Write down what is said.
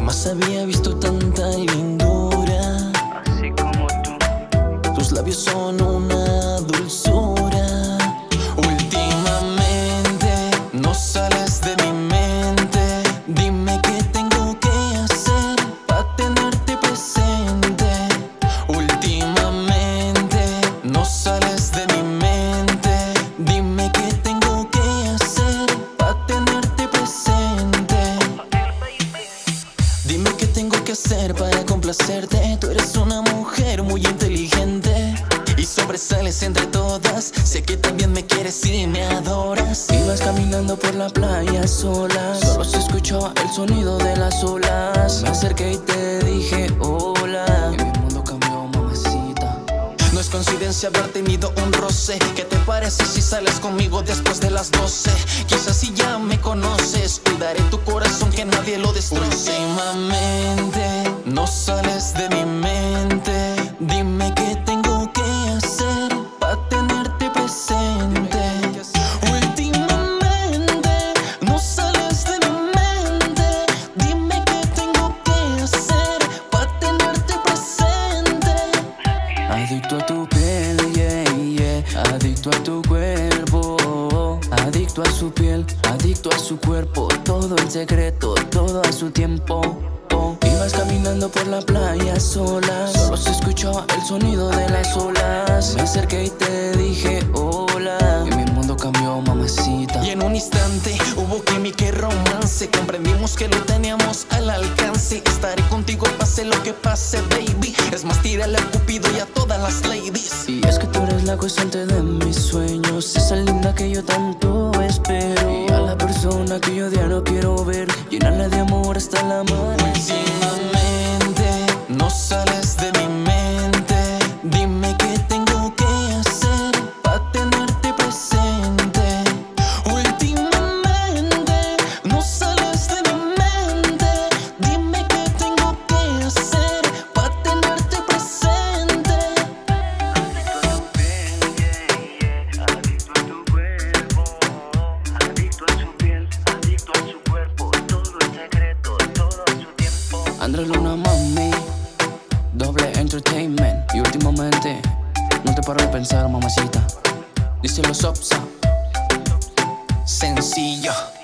Jamás había visto tanta lindura, así como tú. tus labios son una dulzura. Últimamente no sales de mi mente. Dime qué tengo que hacer para tenerte presente. Últimamente no sales de mi mente. Dime qué tengo que hacer para tenerte presente. Dime qué tengo que hacer para complacerte. Tú eres una mujer muy inteligente y sobresales entre todas. Sé que también me quieres y me adoras. Ibas caminando por la playa sola, solo se escuchó el sonido de las olas. Me acerqué y te dije hola, y mi mundo cambió, mamacita. No es coincidencia haber tenido un roce. ¿Qué te parece si sales conmigo después de las 12? Quizás si ya me conoces, cuidaré tu corazón, que nadie lo destroce. Últimamente no sales de mi mente. Dime qué tengo que hacer para tenerte presente. Últimamente no sales de mi mente. Dime qué tengo que hacer para tenerte presente. Adicto a tu piel, yeah, yeah. Adicto a tu cuerpo, adicto a su piel, adicto a su cuerpo. Todo en secreto, todo a su tiempo. Ibas caminando por la playa sola, solo se escuchó el sonido de las olas. Me acerqué y te dije hola, y mi mundo cambió, mamacita. Y en un instante hubo química y romance. Comprendimos que lo teníamos al alcance. Estaré contigo pase lo que pase, baby. Es más, tírale a Cupido y a todas las ladies. Y es que tú eres la constante de mis sueños, esa linda que yo tanto espero, y a la persona que yo ya no quiero ver, llenarla de amor hasta la amanecer. Últimamente no sales de mi mente. Dime qué tengo que hacer para tenerte presente. Últimamente no sales de mi mente. Dime qué tengo que hacer para tenerte presente. Adicto a tu piel, yeah, yeah. Adicto a tu cuerpo, adicto a su piel, adicto a su cuerpo. Todo en secreto, todo a su tiempo. Andrés Luna, mami, Doble Entertainment. Y últimamente no te paro de pensar, mamacita. Dice los Opsa, sencillo.